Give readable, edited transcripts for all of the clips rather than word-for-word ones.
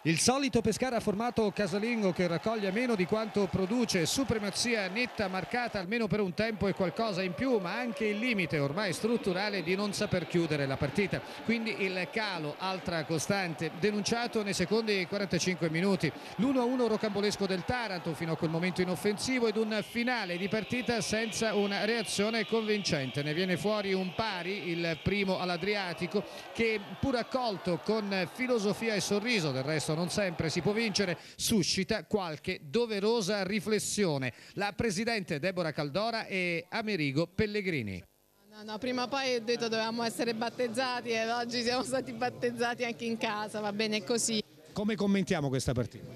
Il solito Pescara formato casalingo che raccoglie meno di quanto produce, supremazia netta marcata almeno per un tempo e qualcosa in più, ma anche il limite ormai strutturale di non saper chiudere la partita. Quindi il calo, altra costante, denunciato nei secondi 45 minuti. L'1-1 rocambolesco del Taranto fino a quel momento inoffensivo ed un finale di partita senza una reazione convincente. Ne viene fuori un pari, il primo all'Adriatico, che pur accolto con filosofia e sorriso, del resto non sempre si può vincere, suscita qualche doverosa riflessione. La presidente Deborah Caldora e Amerigo Pellegrini. No, prima o poi ho detto dovevamo essere battezzati e oggi siamo stati battezzati anche in casa, va bene così. Come commentiamo questa partita?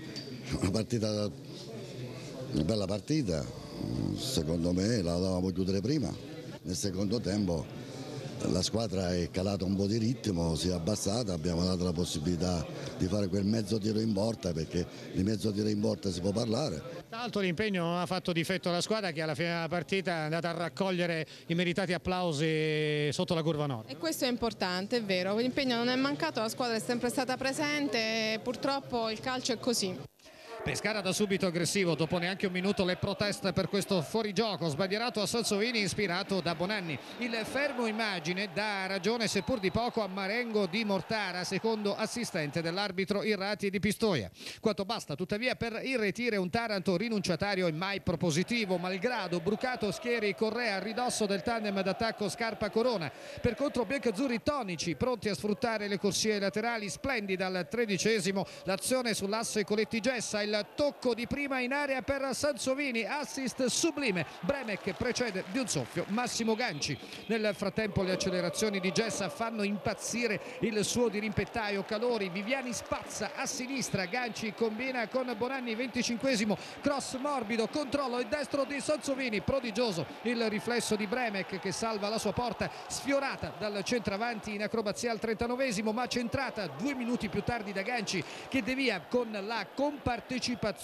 Una bella partita, secondo me la dovevamo chiudere prima. Nel secondo tempo la squadra è calata un po' di ritmo, si è abbassata, abbiamo dato la possibilità di fare quel mezzo tiro in porta, perché di mezzo tiro in porta si può parlare. Tra l'altro l'impegno non ha fatto difetto alla squadra, che alla fine della partita è andata a raccogliere i meritati applausi sotto la curva nord. E questo è importante, è vero, l'impegno non è mancato, la squadra è sempre stata presente e purtroppo il calcio è così. Pescara da subito aggressivo, dopo neanche un minuto le proteste per questo fuorigioco sbandierato a Sansovini, ispirato da Bonanni. Il fermo immagine dà ragione seppur di poco a Marengo di Mortara, secondo assistente dell'arbitro Irrati di Pistoia. Quanto basta tuttavia per irretire un Taranto rinunciatario e mai propositivo, malgrado Brucato schieri Correa a ridosso del tandem d'attacco Scarpa-Corona. Per contro biancazzurri tonici, pronti a sfruttare le corsie laterali, splendida al 13esimo l'azione sull'asse Coletti-Gessa, il tocco di prima in area per Sansovini, assist sublime, Bremek precede di un soffio Massimo Ganci. Nel frattempo le accelerazioni di Gessa fanno impazzire il suo dirimpettaio Calori, Viviani spazza a sinistra, Ganci combina con Bonanni, 25esimo, cross morbido, controllo il destro di Sansovini, prodigioso il riflesso di Bremek che salva la sua porta, sfiorata dal centravanti in acrobazia al 39esimo, ma centrata 2 minuti più tardi da Ganci, che devia con la compartecipazione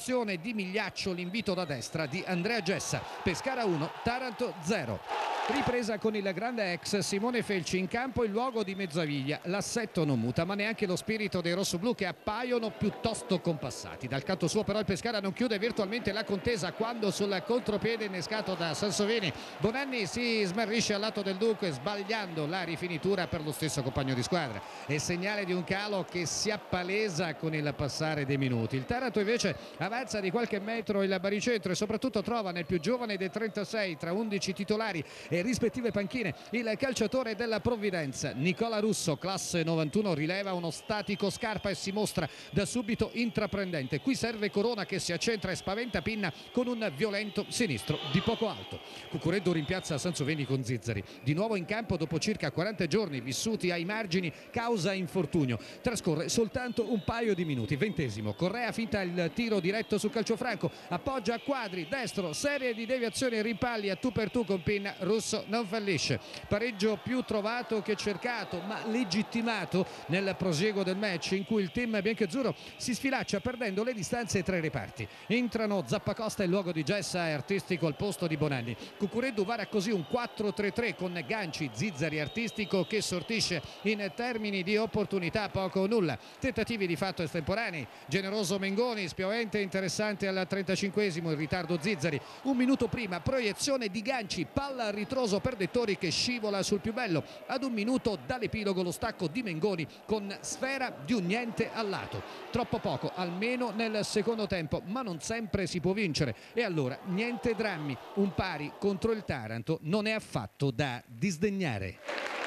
di Migliaccio l'invito da destra di Andrea Gessa. Pescara 1, Taranto 0. Ripresa con il grande ex Simone Felci in campo, il luogo di Mezzaviglia. L'assetto non muta, ma neanche lo spirito dei rossoblù, che appaiono piuttosto compassati. Dal canto suo però il Pescara non chiude virtualmente la contesa quando sul contropiede innescato da Sansovini Bonanni si smarrisce al lato del Duque, sbagliando la rifinitura per lo stesso compagno di squadra. È segnale di un calo che si appalesa con il passare dei minuti. Il Taranto invece avanza di qualche metro il baricentro e soprattutto trova nel più giovane dei 36 tra 11 titolari e rispettive panchine il calciatore della Provvidenza. Nicola Russo, classe 91, rileva uno statico Scarpa e si mostra da subito intraprendente. Qui serve Corona che si accentra e spaventa Pinna con un violento sinistro di poco alto. Cucureddu rimpiazza Sansovini con Zizzari, di nuovo in campo dopo circa 40 giorni vissuti ai margini causa infortunio. Trascorre soltanto un paio di minuti. 20esimo, Correa finta il tiro diretto sul calciofranco, appoggia a Quadri, destro, serie di deviazioni e rimpalli a tu per tu con Pinna. Russo non fallisce, pareggio più trovato che cercato, ma legittimato nel prosieguo del match, in cui il team biancazzurro si sfilaccia perdendo le distanze tra i reparti. Entrano Zappacosta in luogo di Gessa e Artistico al posto di Bonanni. Cucureddu vara così un 4-3-3 con Ganci, Zizzari, Artistico, che sortisce in termini di opportunità poco o nulla. Tentativi di fatto estemporanei, generoso Mengoni, spiovente e interessante al 35esimo, in ritardo Zizzari. Un minuto prima proiezione di Ganci, palla al ritroso per Dettori che scivola sul più bello. Ad un minuto dall'epilogo lo stacco di Mengoni con sfera di un niente al lato. Troppo poco, almeno nel secondo tempo, ma non sempre si può vincere. E allora niente drammi, un pari contro il Taranto non è affatto da disdegnare.